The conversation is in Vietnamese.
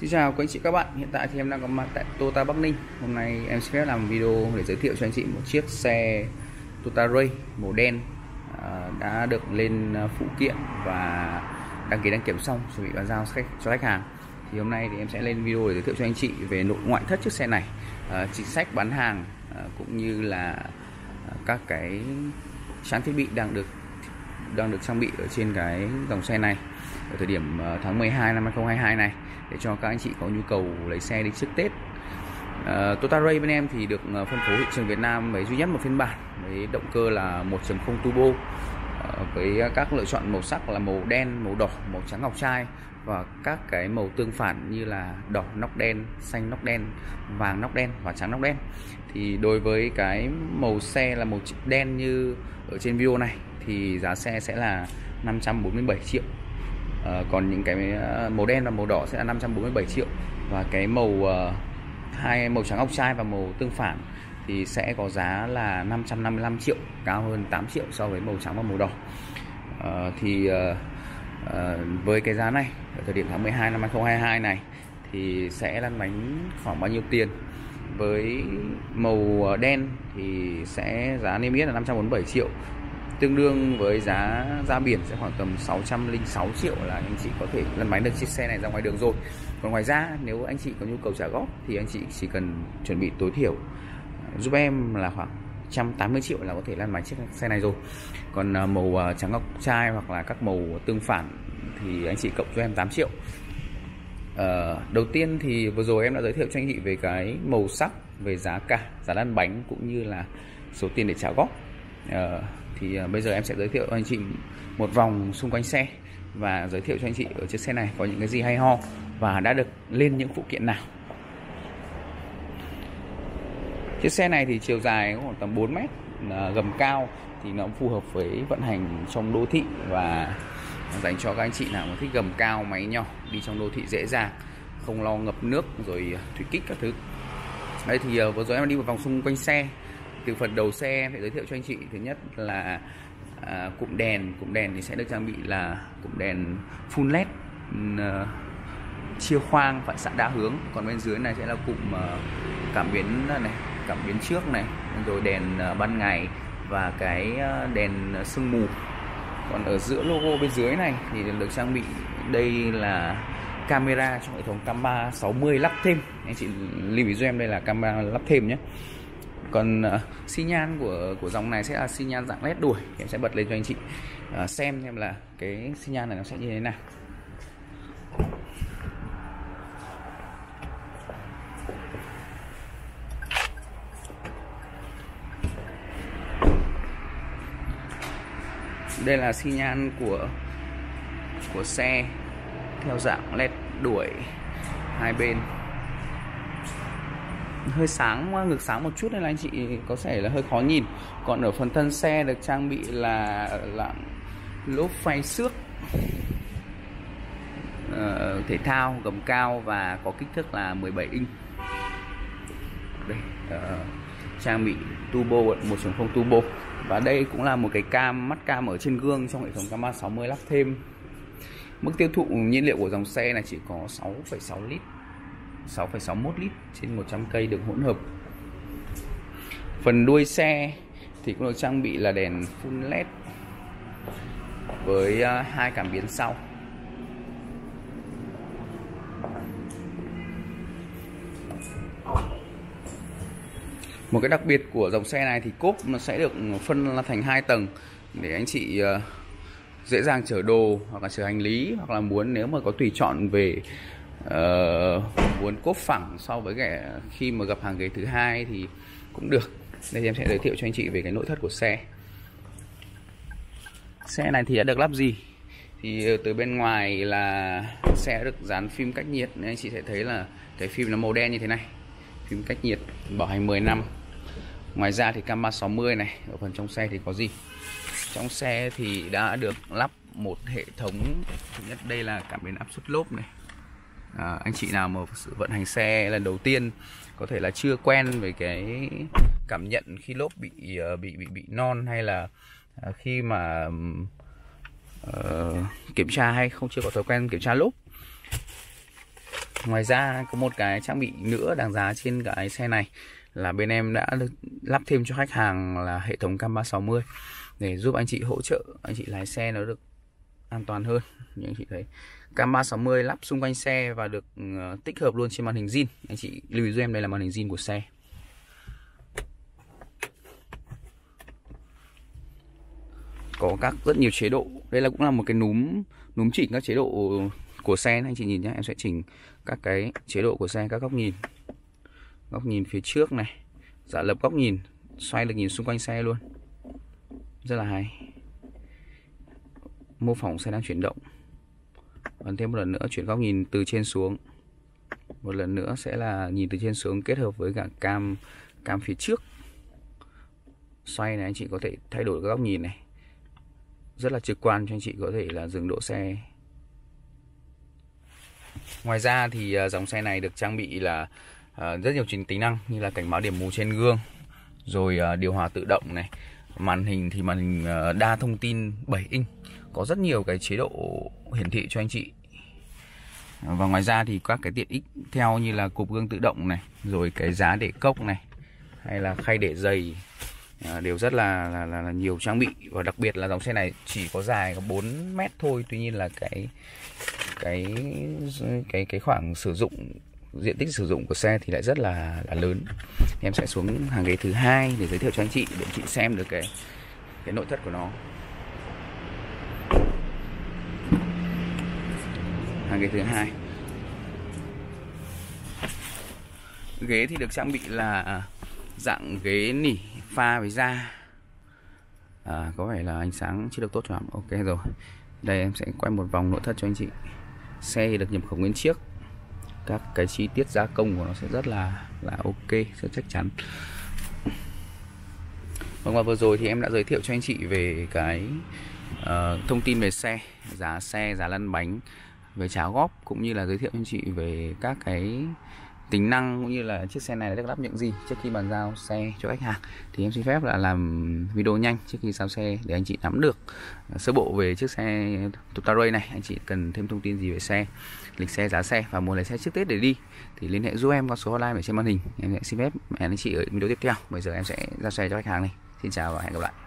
Xin chào các anh chị các bạn, hiện tại thì em đang có mặt tại Toyota Bắc Ninh. Hôm nay em xin phép làm video để giới thiệu cho anh chị một chiếc xe Toyota Ray màu đen đã được lên phụ kiện và đăng ký đăng kiểm xong, chuẩn bị bàn giao cho khách hàng. Thì hôm nay thì em sẽ lên video để giới thiệu cho anh chị về nội ngoại thất chiếc xe này, chính sách bán hàng cũng như là các cái trang thiết bị đang được trang bị ở trên cái dòng xe này ở thời điểm tháng 12 năm 2022 này, để cho các anh chị có nhu cầu lấy xe đi trước Tết. Toyota Ray bên em thì được phân phối thị trường Việt Nam với duy nhất một phiên bản với động cơ là 1.0 turbo, với các lựa chọn màu sắc là màu đen, màu đỏ, màu trắng ngọc trai và các cái màu tương phản như là đỏ nóc đen, xanh nóc đen, vàng nóc đen và trắng nóc đen. Thì đối với cái màu xe là màu đen như ở trên video này thì giá xe sẽ là 547 triệu. Còn những cái màu đen và màu đỏ sẽ là 547 triệu, và cái hai màu trắng ngọc trai và màu tương phản thì sẽ có giá là 555 triệu, cao hơn 8 triệu so với màu trắng và màu đỏ. Với cái giá này ở thời điểm tháng 12 năm 2022 này thì sẽ lăn bánh khoảng bao nhiêu tiền? Với màu đen thì sẽ giá niêm yết là 547 triệu, tương đương với giá ra biển sẽ khoảng tầm 606 triệu là anh chị có thể lăn bánh được chiếc xe này ra ngoài đường rồi. Còn ngoài ra nếu anh chị có nhu cầu trả góp thì anh chị chỉ cần chuẩn bị tối thiểu giúp em là khoảng 180 triệu là có thể lăn bánh chiếc xe này rồi. Còn màu trắng ngọc trai hoặc là các màu tương phản thì anh chị cộng cho em 8 triệu. Đầu tiên thì vừa rồi em đã giới thiệu cho anh chị về cái màu sắc, về giá cả, giá lăn bánh cũng như là số tiền để trả góp. Bây giờ em sẽ giới thiệu cho anh chị một vòng xung quanh xe và giới thiệu cho anh chị ở chiếc xe này có những cái gì hay ho và đã được lên những phụ kiện nào. Chiếc xe này thì chiều dài khoảng tầm 4 mét, gầm cao thì nó phù hợp với vận hành trong đô thị và dành cho các anh chị nào mà thích gầm cao, máy nhỏ, đi trong đô thị dễ dàng, không lo ngập nước rồi thủy kích các thứ. Đây thì vừa rồi em đi một vòng xung quanh xe. Từ phần đầu xe em sẽ giới thiệu cho anh chị, thứ nhất là cụm đèn thì sẽ được trang bị là cụm đèn full led, chia khoang, phản xạ đa hướng. Còn bên dưới này sẽ là cụm cảm biến này, cảm biến trước này, rồi đèn ban ngày và cái đèn sương mù. Còn ở giữa logo bên dưới này thì được trang bị đây là camera trong hệ thống camera 60 lắp thêm. Anh chị lưu ý cho em đây là camera lắp thêm nhé. Còn xi nhan của dòng này sẽ là xi nhan dạng led đuổi. Em sẽ bật lên cho anh chị xem là cái xi nhan này nó sẽ như thế nào. Đây là xi nhan của xe theo dạng led đuổi hai bên. Hơi sáng, ngược sáng một chút nên là anh chị có thể là hơi khó nhìn. Còn ở phần thân xe được trang bị là lốp phay xước thể thao gầm cao và có kích thước là 17 inch. Đây, trang bị turbo 1.0 turbo, và đây cũng là một cái mắt cam ở trên gương trong hệ thống camera 60 lắp thêm. Mức tiêu thụ nhiên liệu của dòng xe này chỉ có 6,6 lít, 6,61 lít trên 100 cây đường hỗn hợp. Phần đuôi xe thì cũng được trang bị là đèn full led với hai cảm biến sau. Một cái đặc biệt của dòng xe này thì cốp nó sẽ được phân thành 2 tầng để anh chị dễ dàng chở đồ hoặc là chở hành lý, hoặc là nếu mà có tùy chọn về muốn cốp phẳng so với cả khi mà gập hàng ghế thứ hai thì cũng được. Đây em sẽ giới thiệu cho anh chị về cái nội thất của xe. Xe này thì đã được lắp gì? Thì từ bên ngoài là xe đã được dán phim cách nhiệt, nên anh chị sẽ thấy là cái phim nó màu đen như thế này, phim cách nhiệt bảo hành 10 năm. Ngoài ra thì camera 60 này. Ở phần trong xe thì có gì? Trong xe thì đã được lắp một hệ thống. Thứ nhất đây là cảm biến áp suất lốp này. Anh chị nào mà sự vận hành xe lần đầu tiên có thể là chưa quen với cái cảm nhận khi lốp bị non, hay là khi mà kiểm tra hay chưa có thói quen kiểm tra lốp, Ngoài ra có một cái trang bị nữa đáng giá trên cái xe này là bên em đã lắp thêm cho khách hàng là hệ thống cam 360 để giúp anh chị hỗ trợ anh chị lái xe nó được an toàn hơn. Như anh chị thấy cam 360 lắp xung quanh xe và được tích hợp luôn trên màn hình zin. Anh chị lưu ý giúp em, đây là màn hình zin của xe. Có rất nhiều chế độ. Đây là cũng là một cái núm chỉnh các chế độ của xe. Anh chị nhìn nhé, em sẽ chỉnh các cái chế độ của xe, các góc nhìn phía trước này, giả lập góc nhìn, xoay được nhìn xung quanh xe luôn, rất là hay. Mô phỏng xe đang chuyển động. Còn thêm một lần nữa chuyển góc nhìn từ trên xuống, một lần nữa sẽ là nhìn từ trên xuống kết hợp với cả cam phía trước. Xoay này anh chị có thể thay đổi các góc nhìn này, rất là trực quan cho anh chị có thể là dừng đỗ xe. Ngoài ra thì dòng xe này được trang bị là rất nhiều tính năng như là cảnh báo điểm mù trên gương, rồi điều hòa tự động này, màn hình thì màn hình đa thông tin 7 inch, có rất nhiều cái chế độ hiển thị cho anh chị. Và ngoài ra thì các cái tiện ích theo như là cụp gương tự động này, rồi cái giá để cốc này, hay là khay để giày, đều rất là nhiều trang bị. Và đặc biệt là dòng xe này chỉ có dài có 4 mét thôi, tuy nhiên là cái khoảng sử dụng, diện tích sử dụng của xe thì lại rất là lớn. Em sẽ xuống hàng ghế thứ hai để giới thiệu cho anh chị, để chị xem được cái nội thất của nó. Hàng ghế thứ hai, ghế thì được trang bị là dạng ghế nỉ pha với da. Có vẻ là ánh sáng chưa được tốt cho lắm. Ok rồi, đây em sẽ quay một vòng nội thất cho anh chị. Xe thì được nhập khẩu nguyên chiếc, các cái chi tiết gia công của nó sẽ rất là ok, rất chắc chắn. Vâng, và vừa rồi thì em đã giới thiệu cho anh chị về cái thông tin về xe, giá lăn bánh, về trả góp, cũng như là giới thiệu cho anh chị về các cái tính năng cũng như là chiếc xe này đã được lắp những gì trước khi bàn giao xe cho khách hàng. Thì em xin phép là làm video nhanh trước khi giao xe để anh chị nắm được sơ bộ về chiếc xe Toyota Ray này. Anh chị cần thêm thông tin gì về xe, lịch xe, giá xe và muốn lấy xe trước Tết để đi thì liên hệ giúp em qua số hotline ở trên màn hình. Em sẽ xin phép hẹn anh chị ở video tiếp theo. Bây giờ em sẽ giao xe cho khách hàng này. Xin chào và hẹn gặp lại.